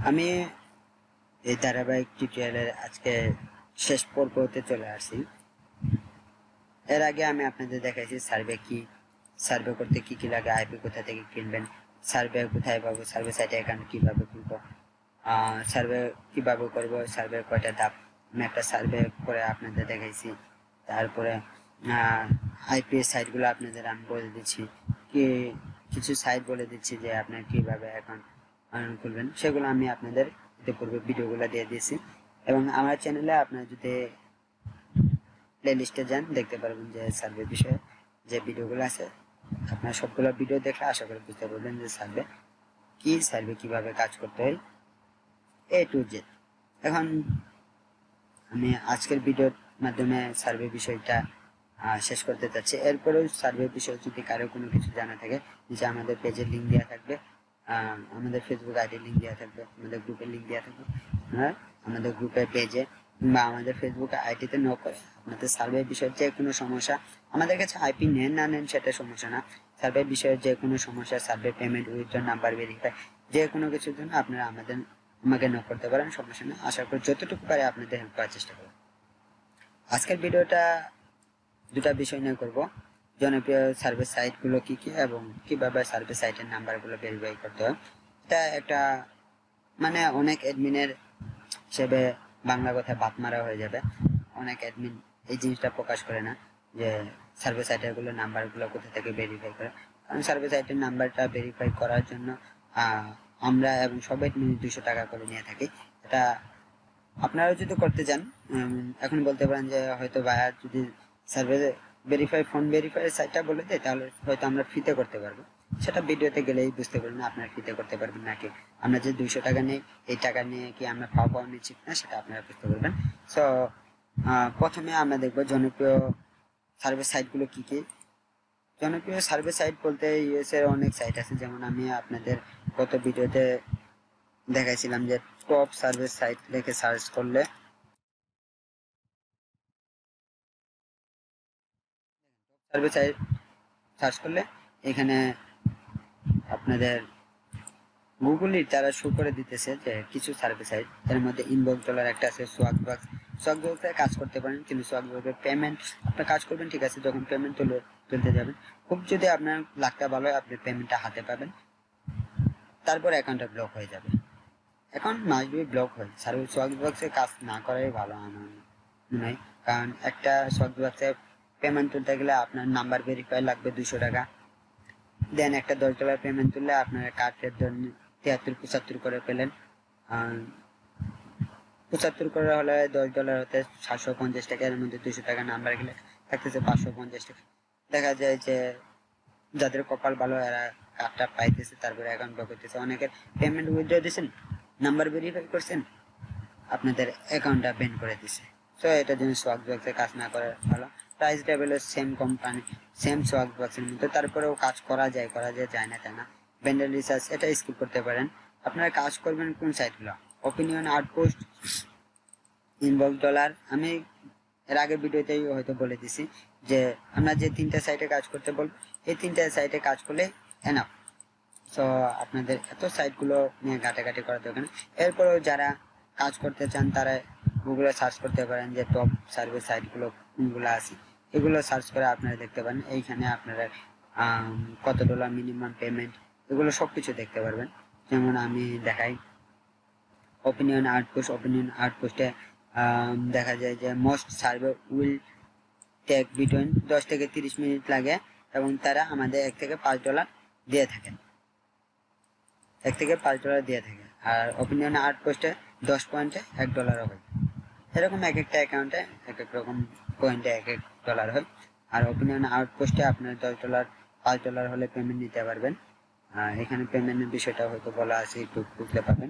আমি এই ধারাবাহিক টিউটোরিয়ালের আজকে শেষ পর্বতে চলে আসছি। এর আগে আমি আপনাদের দেখাইছি সার্ভে করতে কি কি লাগে, আইপি কোথা থেকে কিনবেন, সার্ভে কোথায় পাবো, সার্ভে সাইটে অ্যাকাউন্ট কিভাবে খুলবো, সার্ভে কিভাবে করব, সার্ভে কয়টা ধাপ, আমি একটা সার্ভে করে আপনাদের দেখাইছি। তারপরে আইপি সাইটগুলো আপনাদের আমি বলে দিচ্ছি, কি কিছু সাইট বলে দিচ্ছি যে আপনার কিভাবে অ্যাকাউন্ট খুলবেন, সেগুলো আমি আপনাদের ইতিপূর্বে ভিডিওগুলো দিয়ে দিয়েছি। এবং আমার চ্যানেলে আপনারা যদি প্লে লিস্টে যান দেখতে পারবেন যে সার্ভে বিষয়ে যে ভিডিওগুলো আছে, আপনার সবগুলো ভিডিও দেখলে আশা করি বুঝতে পারবেন যে সার্ভে কিভাবে কাজ করতে হয় এ টু জেড। এখন আমি আজকের ভিডিওর মাধ্যমে সার্ভে বিষয়টা শেষ করতে চাচ্ছি। এরপরেও সার্ভে বিষয়ে যদি কারো কোনো কিছু জানা থাকে, নিচে আমাদের পেজের লিঙ্ক দেওয়া থাকবে, আমাদের ফেসবুক আইডির লিঙ্ক দেওয়া থাকবে, আমাদের গ্রুপের লিঙ্ক দেওয়া থাকবে। আপনারা আমাদের গ্রুপের পেজে বা আমাদের ফেসবুক আইডিতে নক করে আপনাদের সার্ভে বিষয়ের যে কোনো সমস্যা, আমাদের কাছে আইপি নেন না নেন সেটা সমস্যা না, সার্ভে বিষয়ের যে কোনো সমস্যা, survey payment, withdraw number verify, যে কোনো কিছুর জন্য আপনারা আমাকে নক করতে পারেন, সমস্যা নেই। আশা করি যতটুকু পারে আপনাদের হেল্প করার চেষ্টা করব। আজকের ভিডিওটা দুটা বিষয় নিয়ে করব, জনপ্রিয় সার্ভে সাইটগুলো কি কি এবং কিভাবে সার্ভে সাইটের নাম্বারগুলো ভেরিফাই করতে হয়। এটা একটা মানে অনেক অ্যাডমিনের হিসেবে বাংলা কথায় বাত মারা হয়ে যাবে। অনেক অ্যাডমিন এই জিনিসটা প্রকাশ করে না যে সার্ভে সাইটেরগুলো নাম্বারগুলো কোথা থেকে ভেরিফাই করে। কারণ সার্ভে সাইটের নাম্বারটা ভেরিফাই করার জন্য আমরা এবং সবাই 200 টাকা করে নিয়ে থাকি। এটা আপনারা যদি করতে চান, এখন বলতে পারেন যে হয়তো ভাইয়া যদি সার্ভে ফোন ভেরিফাই সাইটটা বলে দেয় তাহলে হয়তো আমরা ফ্রিতে করতে পারবো। সেটা ভিডিওতে গেলেই বুঝতে পারবেন আপনারা ফ্রিতে করতে পারবেন নাকি আমরা যে 200 টাকা নেই, এই টাকা নিয়ে কি আমরা পাওয়া নিচ্ছি না সেটা আপনারা বুঝতে পারবেন। সো প্রথমে আমরা দেখবো জনপ্রিয় সার্ভে সাইটগুলো কি কি। জনপ্রিয় সার্ভে সাইট বলতে ইউএস এর অনেক সাইট আছে, যেমন আমি আপনাদের গত ভিডিওতে দেখাইছিলাম যে টপ সার্ভে সাইট লিখে সার্চ করলে সার্ভে সাইট সার্চ করলে এখানে আপনাদের গুগলই তারা শো করে দিতেছে যে কিছু সার্ভে সাইট, এর মধ্যে ইনবক্স ডলার একটা আছে, সোয়াগবক্সে কাজ করতে পারেন, কিন্তু সোয়াগবক্সের পেমেন্ট আপনি কাজ করবেন ঠিক আছে, যখন পেমেন্ট তুলতে যাবেন, খুব যদি আপনার লাখটা ভালো হয় আপনি পেমেন্টটা হাতে পাবেন, তারপর অ্যাকাউন্টটা ব্লক হয়ে যাবে। এখন মাসবি ব্লক হয়, সার্ভে সোয়াগবক্সে কাজ না করাই ভালো আমার মনে হয়। কারণ একটা সোয়াগবক্সে পেমেন্ট তুলতে গেলে আপনার নাম্বার ভেরিফাই লাগবে 200 টাকা, দেন একটা $10 পেমেন্ট তুললে আপনার কার্ডের জন্য 73-75 করে পেলেন, 75 করে হলে $10 হতে 750 টাকা, এর মধ্যে 200 টাকা নাম্বার গেলে থাকতেছে 550 টাকা। দেখা যায় যে যাদের কপাল ভালো এরা কার্ডটা পাইতেছে, তারপরে অ্যাকাউন্ট ব্লক হইতেছে। অনেকের পেমেন্ট উইথড্র দিয়েছেন, নাম্বার ভেরিফাই করছেন, আপনাদের অ্যাকাউন্টটা ব্যান করে দিছে। তো এটার জন্য সোয়াগবক্সে কাজ না করা ভালো। প্রাইস লেভেলের সেম কোম্পানি, সেম সোয়াগবক্সের মধ্যে, তারপরেও কাজ করা যায় না তাই না। ভেন্ডর রিসার্চ এটা স্কিপ করতে পারেন। আপনারা কাজ করবেন কোন সাইটগুলো, ওপিনিয়ন, আউটপোস্ট, ইনবক্স ডলার। আমি এর আগের ভিডিওতেই হয়তো বলে দিছি যে আমরা যে 3টা সাইটে কাজ করতে বলবো, এই 3টা সাইটে কাজ করলে এনাফ। সো আপনাদের এত সাইটগুলো নিয়ে ঘাটাঘাটি করা দরকার নেই। এরপরেও যারা কাজ করতে চান তারা গুগলে সার্চ করতে পারেন যে টপ সার্ভে সাইটগুলো কোনগুলো আছে, এগুলো সার্চ করে আপনারা দেখতে পারেন। এইখানে আপনারা কত ডলার মিনিমাম পেমেন্ট, এগুলো সব কিছু দেখতে পারবেন। যেমন আমি দেখাই ওপিনিয়ন আউটপোস্টে দেখা যায় যে most survey will take between 10 থেকে 30 মিনিট লাগে, এবং তারা আমাদের $1 থেকে $5 দিয়ে থাকেন, $1 থেকে $5 দিয়ে থাকে। আর ওপিনিয়ন আউটপোস্টে 10 পয়েন্টে $1 হয়। এরকম এক একটা অ্যাকাউন্টে এক এক রকম পয়েন্টে $1 হয়। আর ওপিনিয়ন আউটপোস্টে আপনার $10 $5 হলে পেমেন্ট নিতে পারবেন। এখানে পেমেন্টের বিষয়টা হয়তো বলা আছে, একটু বুঝতে পারবেন।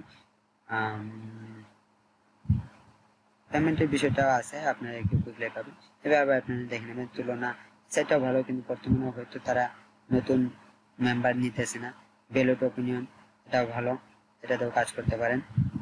পেমেন্টের বিষয়টাও আছে, আপনারা একটু বুঝলে পাবেন। এভাবে আপনারা দেখে নেবেন। তুলনা সেটাও ভালো, কিন্তু বর্তমানে হয়তো তারা নতুন মেম্বার নিতেছে না। বেলট ওপিনিয়ন এটাও ভালো, এটাতেও কাজ করতে পারেন।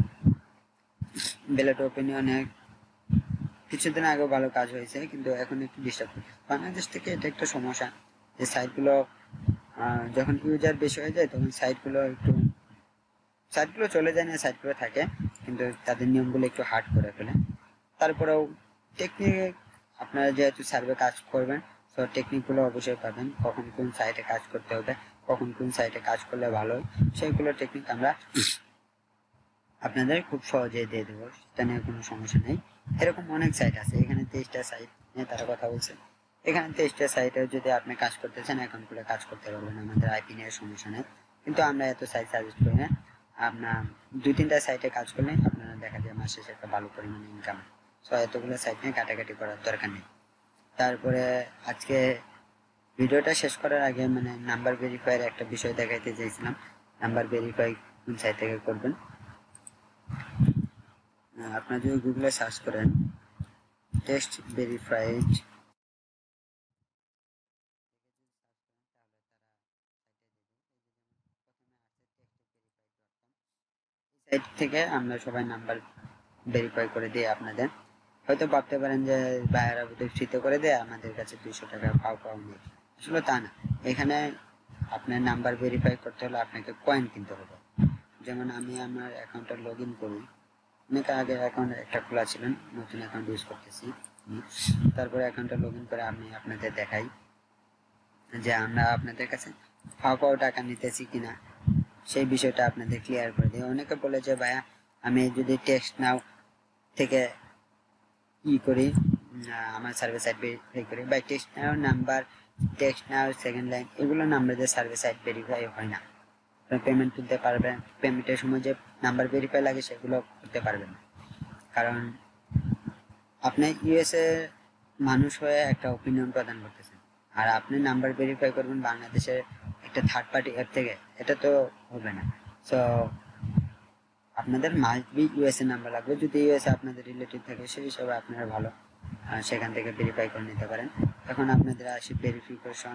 বেলট ওপিনিয়নে কিছুদিন আগেও ভালো কাজ হয়েছে, কিন্তু এখন একটু ডিস্টার্ব করছে বাংলাদেশ থেকে। এটা একটা সমস্যা যে সাইটগুলো যখন ইউজার বেশি হয়ে যায় তখন সাইটগুলো একটু সাইটগুলো চলে যায় না, সাইটগুলো থাকে, কিন্তু তাদের নিয়মগুলো একটু হার্ড করে ফেলে। তারপরেও টেকনিক, আপনারা যেহেতু সার্ভে কাজ করবেন, তো টেকনিকগুলো অবশ্যই পাবেন, কখন কোন সাইটে কাজ করতে হবে, কখন কোন সাইটে কাজ করলে ভালো হয়, সেইগুলো টেকনিক আমরা আপনাদের খুব সহজেই দিয়ে দেবো, সেটা নিয়ে কোনো সমস্যা নেই। এরকম অনেক সাইট আছে, এখানে 23টা সাইট নিয়ে তারা কথা বলছে। এখানে 23টা সাইটে যদি আপনি কাজ করতে চান অ্যাকাউন্ট খুলে কাজ করতে পারবেন, আমাদের আইপি নিয়ে সমস্যা নেই। কিন্তু আমরা এত সাইট সাজেস্ট করি না, আপনার 2-3টা সাইটে কাজ করলে আপনারা দেখা যায় মাস শেষে একটা ভালো পরিমাণে ইনকাম। সো এতগুলো সাইট নিয়ে কাটাকাটি করার দরকার নেই। তারপরে আজকে ভিডিওটা শেষ করার আগে মানে নাম্বার ভেরিফাইয়ের একটা বিষয় দেখাইতে চাইছিলাম। নাম্বার ভেরিফাই কোন সাইট থেকে করবেন, আপনারা যদি গুগলে সার্চ করেন টেস্ট ভেরিফাইড, সাইট থেকে আমরা সবাই নাম্বার ভেরিফাই করে দিই আপনাদের। হয়তো ভাবতে পারেন যে ভাইয়ারা বোধহয় ফ্রিতে করে দেয়, আমাদের কাছে 200 টাকা পাও নেই। আসলে তা না, এখানে আপনার নাম্বার ভেরিফাই করতে হলে আপনাকে কয়েন কিনতে হবে। যেমন আমি আমার অ্যাকাউন্টে লগ ইন করি, অনেক আগে অ্যাকাউন্ট একটা খোলা ছিল, নতুন অ্যাকাউন্ট ইউজ করতেছি। তারপরে অ্যাকাউন্টে লগ ইন করে আমি আপনাদের দেখাই যে আমরা আপনাদের কাছে পাও টাকা নিতেছি কিনা, সেই বিষয়টা আপনাদের ক্লিয়ার করে দিই। অনেকে বলে যে ভাইয়া আমি যদি টেক্সট নাও থেকে করি, আমার সার্ভিস সাইট ভেরিফাই করি, by TextNow number, TextNow second line, এগুলো নাম্বারদের সার্ভিস সাইট ভেরিফাই হয় না। পেমেন্ট তুলতে পারবেন, পেমেন্টের সময় যে নাম্বার ভেরিফাই লাগে সেগুলো করতে পারবেন না, কারণ আপনি ইউএসএ মানুষ হয়ে একটা ওপিনিয়ন প্রদান করতেছেন, আর আপনি নাম্বার ভেরিফাই করবেন বাংলাদেশের একটা থার্ড পার্টি অ্যাপ থেকে, এটা তো হবে না। সো আপনাদের মাস্ট বি ইউএসএ নাম্বার লাগবে, যদি ইউএসএ আপনাদের রিলেটিভ থাকে সেই হিসাবে আপনারা ভালো সেখান থেকে ভেরিফাই করে নিতে পারেন। এখন আপনাদের আসি ভেরিফিকেশন,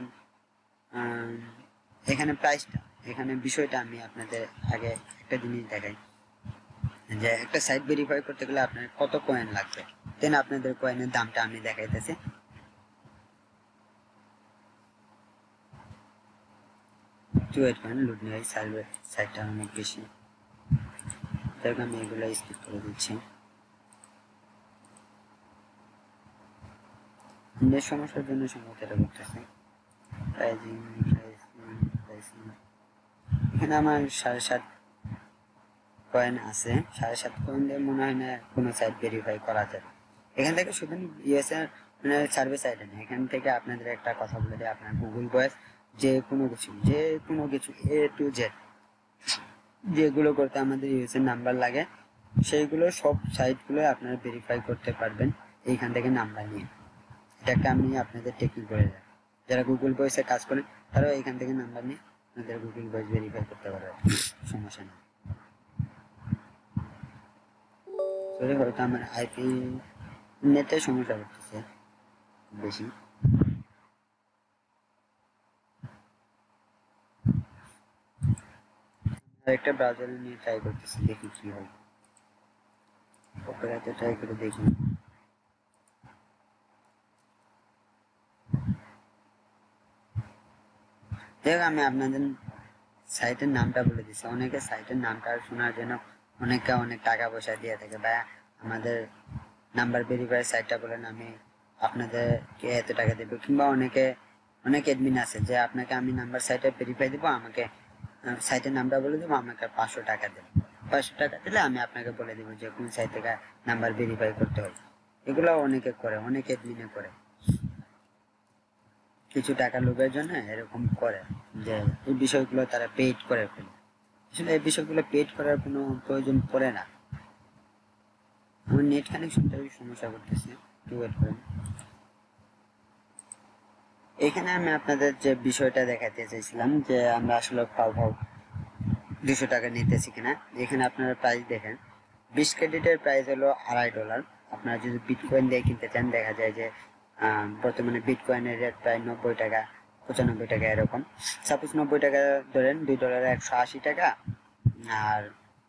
এখানে প্রাইসটা, এখানে বিষয়টা আমি আপনাদের আগে একটা জিনিস দেখাই যে একটা সাইট ভেরিফাই করতে গেলে আপনার কত কয়েন লাগবে, দেন আপনাদের কয়েনের দামটা আমি দেখাইতেছি। টু ওয়েট কয়েন লুট নেই, সার্ভার সাইটটা অনেক বেশি, দেখো আমি এগুলো স্কিপ করে দিচ্ছি। নেট সমস্যার জন্য সম্ভবত এটা করতেছে। প্রাইজিং, এখানে আমার 7.5 কয়েন আছে, 7.5 কয়েন দিয়ে মনে হয় না কোনো সাইট ভেরিফাই করা যাবে। এখান থেকে শুধু ইউএসএ মানে সার্ভিস সাইটে না, এখান থেকে আপনাদের একটা কথা বলে দিই, আপনার গুগল ভয়েস যে কোনো কিছু এ টু জেড যেগুলো করতে আমাদের ইউএসএ নাম্বার লাগে, সেইগুলো সব সাইটগুলো আপনারা ভেরিফাই করতে পারবেন এইখান থেকে নাম্বার নিয়ে। এটা একটা আমি আপনাদের টেকনিক বলে দেয়, যারা গুগল ভয়েসে কাজ করেন তারাও এখান থেকে নাম্বার নিয়ে আপনাদের গুগল ভয়েস ভেরিফাই করতে পারবে, সমস্যা নেই। সরি, হয়তো আমার আইপি নেটে সমস্যা করতেছে বেশি। একটা ব্রাউজারে নিয়ে ট্রাই করতেছি, দেখি কি হয়, ওপেরাতে ট্রাই করে দেখি। দেখ আমি আপনাদের সাইটের নামটা বলে দিচ্ছি, অনেকে সাইটের নামটা শোনার জন্য অনেকে অনেক টাকা পয়সা দিয়ে থাকে, ভাই আমাদের নাম্বার ভেরিফাই সাইটটা বলেন, আমি আপনাদেরকে এত টাকা দেবো, কিংবা অনেক অ্যাডমিন আছে যে আপনাকে আমি নাম্বার সাইটে ভেরিফাই দেবো, আমাকে সাইটের নামটা বলে দেবো, আমাকে 500 টাকা দেবো। 500 টাকা দিলে আমি আপনাকে বলে দেবো যে কোন সাইট থেকে নাম্বার ভেরিফাই করতে হয়। এগুলো অনেকে করে, অনেক অ্যাডমিনে করে, কিছু টাকা লোভের জন্য এরকম করে, যে এই বিষয়গুলো তারা পেইড করে ফেলে। আসলে এই বিষয়গুলো পেইড করার কোনো প্রয়োজন পড়ে না। আমার নেট কানেকশনটা সমস্যা করতেছে, একটু ওয়েট করেন। এখানে আমি আপনাদের যে বিষয়টা দেখাতে চাইছিলাম যে আমরা আসলে পাও 200 টাকা নিতেছি কিনা, এখানে আপনারা প্রাইস দেখেন, 20 ক্রেডিটের প্রাইস হলো $2.5। আপনারা যদি বিটকয়েন দিয়ে কিনতে চান দেখা যায় যে বর্তমানে বিটকয়েনের রেট প্রায় 90 টাকা, 95 টাকা এরকম। সাপোজ 90 টাকা ধরেন, $2 180 টাকা, আর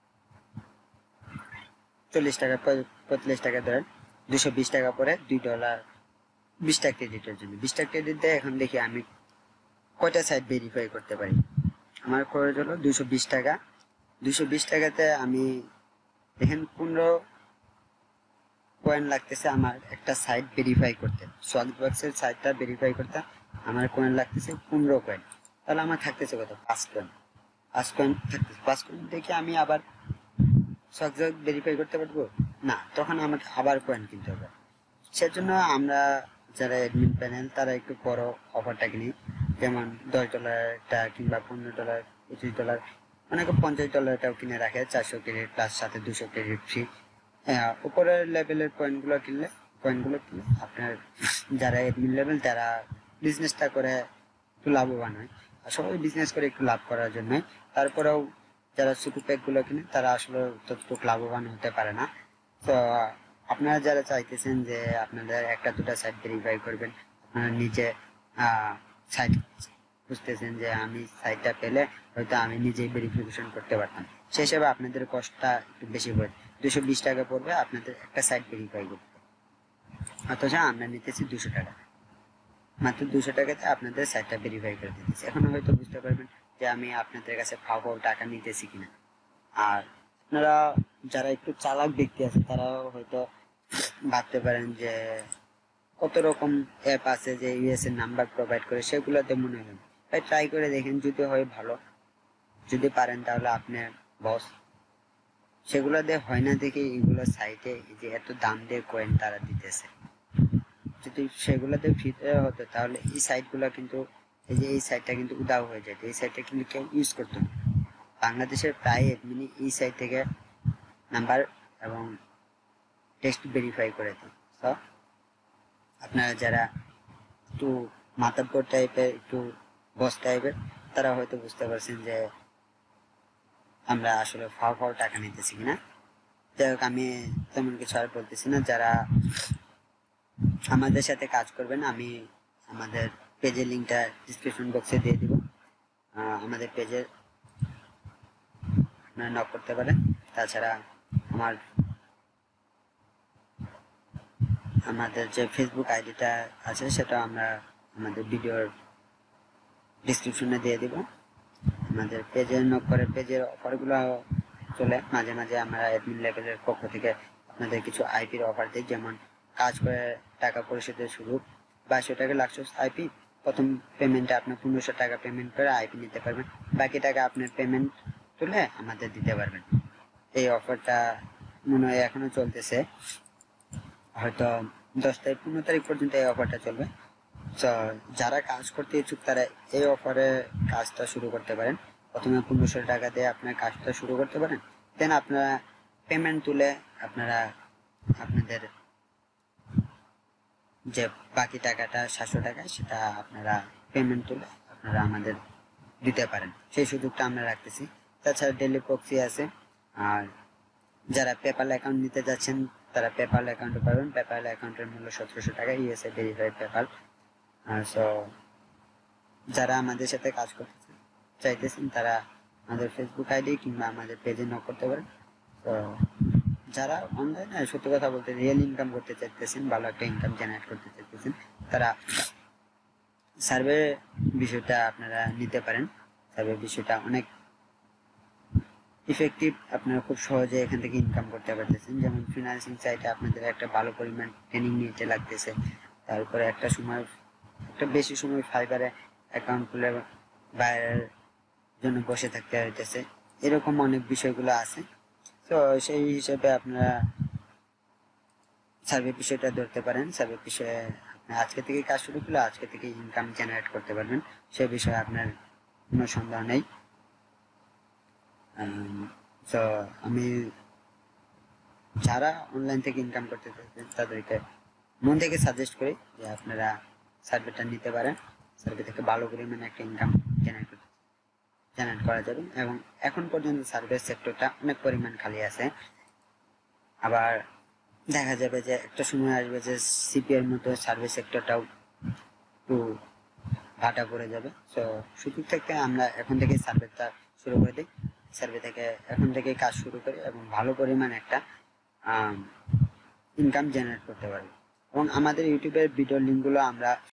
40 টাকা 45 টাকা ধরেন, 220 টাকা পরে $2 20টা ক্রেডিটের জন্য। 20টা ক্রেডিট দিয়ে এখন দেখি আমি কয়টা সাইট ভেরিফাই করতে পারি। আমার খরচ হলো 220 টাকা, 220 টাকাতে আমি দেখেন 15 কয়েন লাগতেছে আমার একটা সাইট ভেরিফাই করতে, সোয়াগবক্সের সাইটটা ভেরিফাই করতে আমার কয়েন লাগতেছে 15 কয়েন। তাহলে আমার থাকতেছে কত? 5 কয়েন। 5 কয়েন থাকতেছে, 5 কয়েন দেখে আমি আবার সোয়াগবক্স ভেরিফাই করতে পারবো না, তখন আমাকে আবার কয়েন কিনতে হবে। সেজন্য আমরা যারা অ্যাডমিন প্যানেল তারা একটু বড় অফারটা কিনি, যেমন $10 কিংবা $15, $25, অনেকে $50টাও কিনে রাখে, 400 ক্রেডিট প্লাস সাথে 200 ক্রেডিট ফ্রি। উপরের লেভেলের কয়েনগুলো কিনলে আপনার যারা অ্যাডমিন লেভেল তারা বিজনেসটা করে একটু লাভবান হয়। আর সবাই বিজনেস করে একটু লাভ করার জন্য। তারপরেও যারা ছোটো প্যাকগুলো কিনে তারা আসলে ততটুকু লাভবান হতে পারে না। তো আপনারা যারা চাইতেছেন যে আপনাদের একটা দুটা সাইট ভেরিফাই করবেন, আপনারা নিজে সাইট বুঝতেছেন যে আমি সাইটটা পেলে হয়তো আমি নিজেই ভেরিফিকেশন করতে পারতাম, সেই হিসাবে আপনাদের কষ্টটা একটু বেশি পড়ে, 220 টাকা পড়বে আপনাদের একটা সাইট ভেরিফাই করতে। অথচ আমরা নিতেছি 200 টাকা, মাত্র 200 টাকাতে আপনাদের সাইটটা ভেরিফাই করে দিতেছি। এখন হয়তো বুঝতে পারবেন যে আমি আপনাদের কাছে ফাও টাকা নিতেছি কিনা। আর আপনারা যারা একটু চালাক ব্যক্তি আছে তারাও হয়তো ভাবতে পারেন যে কত রকম অ্যাপ আছে যে ইউএস এর নাম্বার প্রোভাইড করে, সেগুলোতে মনে হয় তাই ট্রাই করে দেখেন, যদি হয় ভালো, যদি পারেন তাহলে আপনার বস। সেগুলো দিয়ে হয় না দেখে এগুলো সাইটে যে এত দাম দিয়ে কয়েন তারা দিতেছে, যদি সেগুলোতে ফ্রিতে হতো তাহলে এই সাইটগুলো কিন্তু, এই যে এই সাইটটা কিন্তু উদাও হয়ে যেত, এই সাইটটা কিন্তু কেউ ইউজ করতো না। বাংলাদেশের প্রায় এডমিনি এই সাইট থেকে নাম্বার এবং টেক্সট ভেরিফাই করে দিই। তো আপনারা যারা একটু মাতাব্বর টাইপের, একটু বস টাইপের, তারা হয়তো বুঝতে পারছেন যে আমরা আসলে ফাও ফাও টাকা নিতেছি কিনা। যাই হোক, আমি তেমন কিছু আর বলতেছি না। যারা আমাদের সাথে কাজ করবেন, আমি আমাদের পেজের লিঙ্কটা ডিসক্রিপশন বক্সে দিয়ে দিব। আমাদের পেজে আপনারা নক করতে পারেন। তাছাড়া আমার আমাদের যে ফেসবুক আইডিটা আছে সেটা আমরা আমাদের ভিডিওর ডিসক্রিপশনে দিয়ে দিব। আমাদের পেজে নক করে পেজের অফারগুলো চলে, মাঝে মাঝে আমরা অ্যাডমিন লেভেলের পক্ষ থেকে আপনাদের কিছু আইপির অফার দিই, যেমন কাজ করে টাকা পরিশোধের শুরু 2200 টাকা লাগছে আইপি। প্রথম পেমেন্টে আপনি 1500 টাকা পেমেন্ট করে আইপি নিতে পারবেন, বাকি টাকা আপনার পেমেন্ট তুলে আমাদের দিতে পারবেন। এই অফারটা মনে হয় এখনো চলতেছে, হয়তো 10 তারিখ 15 তারিখ পর্যন্ত এই অফারটা চলবে। তো যারা কাজ করতে ইচ্ছুক তারা এই অফারে কাজটা শুরু করতে পারেন। প্রথমে 1500 টাকা দিয়ে আপনার কাজটা শুরু করতে পারেন, দেন আপনারা পেমেন্ট তুলে আপনারা আপনাদের যে বাকি টাকাটা 700 টাকা সেটা আপনারা পেমেন্ট তুলে আপনারা আমাদের দিতে পারেন, সেই সুযোগটা আমরা রাখতেছি। তাছাড়া ডেলি প্রক্সি আছে। আর যারা পেপাল অ্যাকাউন্ট নিতে যাচ্ছেন তারা পেপাল অ্যাকাউন্টে পাবেন। পেপাল অ্যাকাউন্টের মূল্য 1700 টাকা, ইউএসএ ভেরিফাইড পেপাল। সো যারা আমাদের সাথে কাজ করতে চাইতেছেন তারা আমাদের ফেসবুক আইডি কিংবা আমাদের পেজে নক করতে পারেন। তো যারা অনলাইনে সত্যি কথা বলতে রিয়েল ইনকাম করতে চাইতেছেন, ভালো একটা ইনকাম জেনারেট করতে চাইতেছেন, তারা সার্ভে বিষয়টা আপনারা নিতে পারেন। সার্ভে বিষয়টা অনেক ইফেক্টিভ, আপনারা খুব সহজে এখান থেকে ইনকাম করতে পারতেছেন। যেমন ফিনান্সিং সাইটে আপনাদের একটা ভালো পরিমাণ ট্রেনিং নিতে লাগতেছে, তারপরে একটা বেশি সময় ফাইবারে অ্যাকাউন্ট খুলে বাইরের জন্য বসে থাকতে হইতেছে, এরকম অনেক বিষয়গুলো আছে। তো সেই হিসেবে আপনারা সার্ভে বিষয়টা ধরতে পারেন। সার্ভে বিষয়ে আপনি আজকে থেকে কাজ শুরু করলে আজকে থেকে ইনকাম জেনারেট করতে পারবেন, সে বিষয়ে আপনার কোনো সন্দেহ নেই। তো আমি যারা অনলাইন থেকে ইনকাম করতে চাইছেন তাদেরকে মন থেকে সাজেস্ট করি যে আপনারা সার্ভেটা নিতে পারেন। সার্ভে থেকে ভালো পরিমাণে একটা ইনকাম জেনারেট করা যাবে, এবং এখন পর্যন্ত সার্ভিস সেক্টরটা অনেক পরিমাণ খালি আছে। আবার দেখা যাবে যে একটা সময় আসবে যে সিপিএর মতো সার্ভিস সেক্টরটাও একটু ভাটা পড়ে যাবে। তো সুযোগ থেকে আমরা এখন থেকে সার্ভেটা শুরু করে দিই, সার্ভে থেকে এখন থেকে কাজ শুরু করি এবং ভালো পরিমাণ একটা ইনকাম জেনারেট করতে পারি। এবং আমাদের ইউটিউবের ভিডিও লিঙ্কগুলো আমরা